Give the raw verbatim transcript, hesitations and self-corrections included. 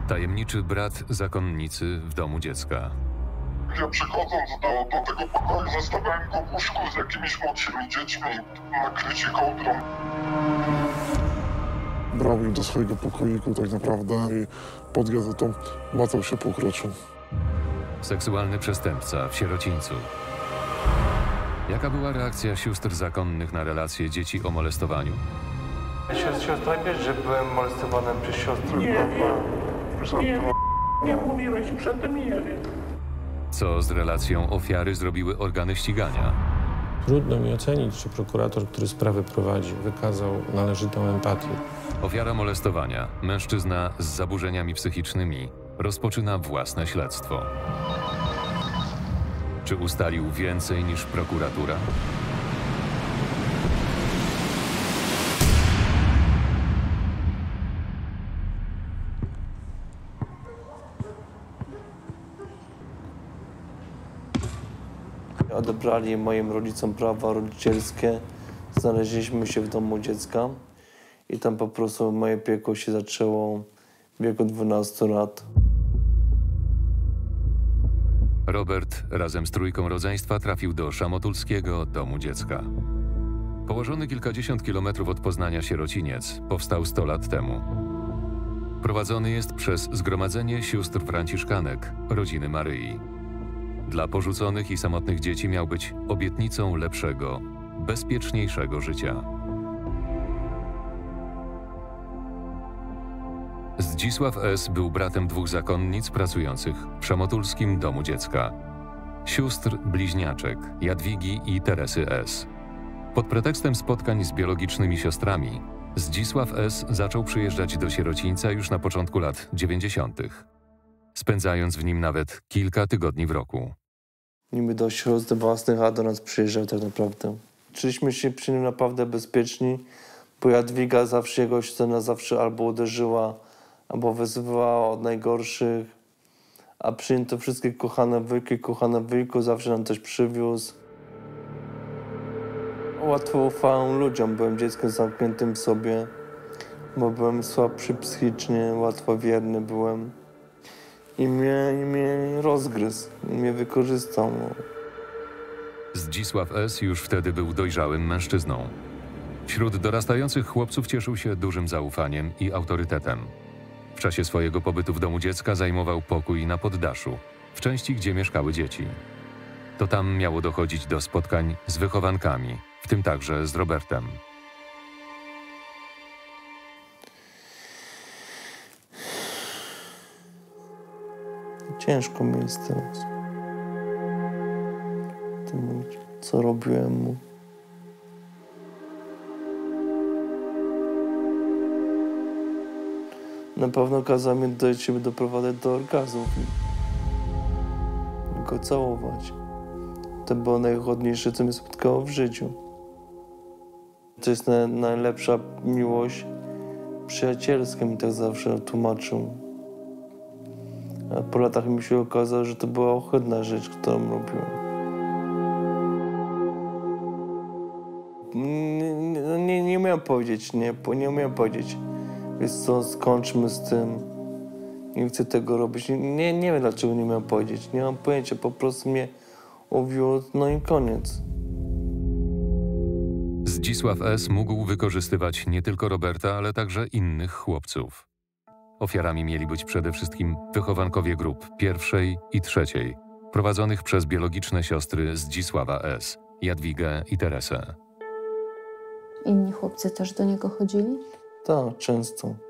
Tajemniczy brat zakonnicy w domu dziecka. Ja przychodząc do, do tego pokoju, zostawiałem go w łóżku z jakimiś młodszymi dziećmi, nakryci kołdrą. Brał mnie do swojego pokoiku tak naprawdę i pod gazetą macał się po kroczu. Seksualny przestępca w sierocińcu. Jaka była reakcja sióstr zakonnych na relacje dzieci o molestowaniu? Siostra wie, że byłem molestowany przez siostrę. Nie wiem, nie, nie mówiłeś przedtem, nie wiem. Co z relacją ofiary zrobiły organy ścigania? Trudno mi ocenić, czy prokurator, który sprawę prowadzi, wykazał należytą empatię. Ofiara molestowania, mężczyzna z zaburzeniami psychicznymi, rozpoczyna własne śledztwo. Czy ustalił więcej niż prokuratura? Odebrali moim rodzicom prawa rodzicielskie. Znaleźliśmy się w domu dziecka i tam po prostu moje piekło się zaczęło w wieku dwunastu lat. Robert razem z trójką rodzeństwa trafił do szamotulskiego domu dziecka. Położony kilkadziesiąt kilometrów od Poznania sierociniec powstał sto lat temu. Prowadzony jest przez Zgromadzenie Sióstr Franciszkanek rodziny Maryi. Dla porzuconych i samotnych dzieci miał być obietnicą lepszego, bezpieczniejszego życia. Zdzisław S. był bratem dwóch zakonnic pracujących w szamotulskim domu dziecka. Sióstr bliźniaczek Jadwigi i Teresy S. Pod pretekstem spotkań z biologicznymi siostrami Zdzisław S. zaczął przyjeżdżać do sierocińca już na początku lat dziewięćdziesiątych, spędzając w nim nawet kilka tygodni w roku. Niby do sióstr własnych, a do nas przyjeżdżał tak naprawdę. Czuliśmy się przy nim naprawdę bezpieczni, bo Jadwiga zawsze jego siostrę zawsze albo uderzyła, albo wyzywała od najgorszych, a przy nim to wszystkie kochane wujki, kochane wujku zawsze nam coś przywiózł. Łatwo ufałem ludziom, byłem dzieckiem zamkniętym w sobie, bo byłem słabszy psychicznie, łatwo wierny byłem. I mnie, i mnie rozgryzł, i mnie wykorzystał. Zdzisław S. już wtedy był dojrzałym mężczyzną. Wśród dorastających chłopców cieszył się dużym zaufaniem i autorytetem. W czasie swojego pobytu w domu dziecka zajmował pokój na poddaszu, w części, gdzie mieszkały dzieci. To tam miało dochodzić do spotkań z wychowankami, w tym także z Robertem. Ciężko mi jest teraz. Tym, co robiłem mu. Na pewno kazał mnie do siebie doprowadzać do orgazmu. Go całować. To było najgodniejsze, co mnie spotkało w życiu. To jest na, najlepsza miłość przyjacielska, mi tak zawsze tłumaczył. A po latach mi się okazało, że to była ohydna rzecz, którą robiłem. Nie, nie, nie, nie umiałem powiedzieć, nie, nie umiałem powiedzieć. Wiesz co, skończmy z tym. Nie chcę tego robić. Nie, nie wiem, dlaczego nie miałem powiedzieć. Nie mam pojęcia, po prostu mnie uwiódł, no i koniec. Zdzisław S. mógł wykorzystywać nie tylko Roberta, ale także innych chłopców. Ofiarami mieli być przede wszystkim wychowankowie grup pierwszej i trzeciej, prowadzonych przez biologiczne siostry Zdzisława S., Jadwigę i Teresę. Inni chłopcy też do niego chodzili? Tak, często.